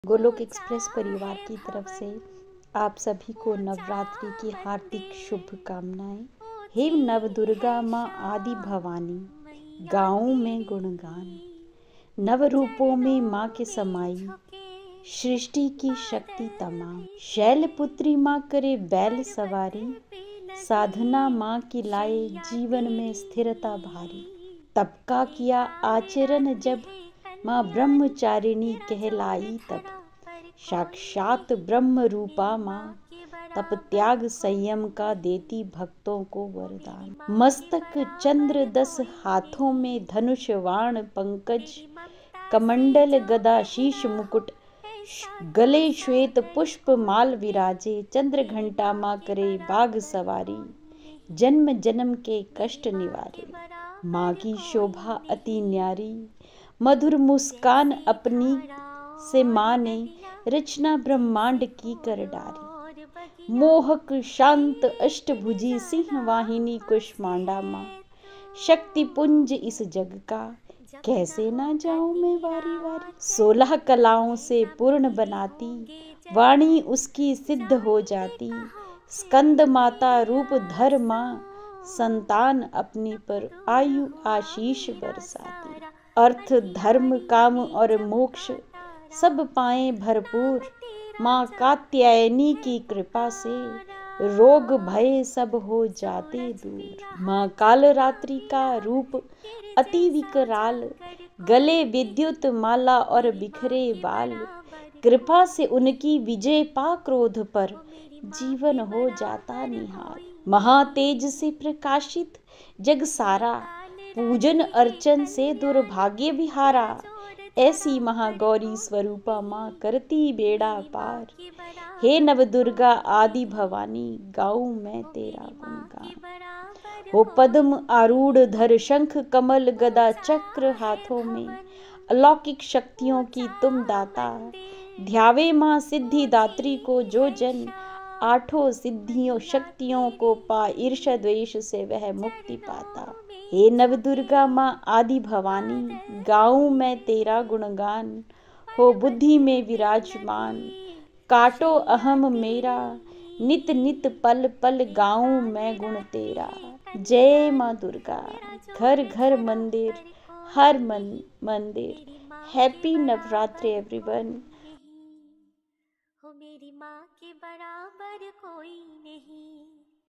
Golok express परिवार की तरफ से आप सभी को नवरात्रि की हार्दिक शुभकामनाएं। हे नव दुर्गा माँ आदि भवानी, गाँव में गुणगान, नव रूपों में माँ के समाई, सृष्टि की शक्ति तमाम। शैलपुत्री माँ करे बैल सवारी, साधना माँ की लाए जीवन में स्थिरता भारी। तब का किया आचरण जब माँ ब्रह्मचारिणी कहलाई, तब साक्षात ब्रह्म रूपा माँ तप त्याग संयम का देती भक्तों को वरदान। मस्तक चंद्र 10 हाथों में धनुष वाण पंकज, कमंडल गदा शीश मुकुट, गले श्वेत पुष्प माल विराजे। चंद्र घंटा माँ करे बाघ सवारी, जन्म जन्म के कष्ट निवारे। माँ की शोभा अति न्यारी, मधुर मुस्कान अपनी से माँ ने रचना ब्रह्मांड की कर डारी। मोहक शांत अष्टभुजी सिंह वाहिनी कुष्मांडा माँ, शक्ति पुंज इस जग का कैसे ना जाऊं मैं वारी वारी। 16 कलाओं से पूर्ण बनाती, वाणी उसकी सिद्ध हो जाती। स्कंद माता रूप धर माँ, संतान अपनी पर आयु आशीष बरसाती। अर्थ धर्म काम और मोक्ष सब पाएं भरपूर, माँ कात्यायनी की कृपा से रोग भय सब हो जाते दूर। माँ कालरात्रि का रूप अति विकराल, गले विद्युत माला और बिखरे बाल। कृपा से उनकी विजय पा क्रोध पर, जीवन हो जाता निहाल। महातेज से प्रकाशित जग सारा, पूजन अर्चन से दुर्भाग्य विहारा। ऐसी महागौरी स्वरूपा माँ करती बेड़ा पार। हे नव दुर्गा आदि भवानी, गाऊं मैं तेरा गुणगान। हो पद्म आरूढ़ धर शंख कमल गदा चक्र हाथों में, अलौकिक शक्तियों की तुम दाता। ध्यावे माँ सिद्धि दात्री को जो जन, आठों सिद्धियों शक्तियों को पा ईर्ष्या द्वेष से वह मुक्ति पाता। हे नव दुर्गा माँ आदि भवानी, गाऊं मैं तेरा गुणगान। हो बुद्धि में विराजमान, काटो अहम मेरा, नित नित पल पल गाऊं मैं गुण तेरा। जय माँ दुर्गा। घर घर मंदिर, हर मंदिर। Happy Navratri everyone. हो मेरी माँ के बराबर कोई नहीं।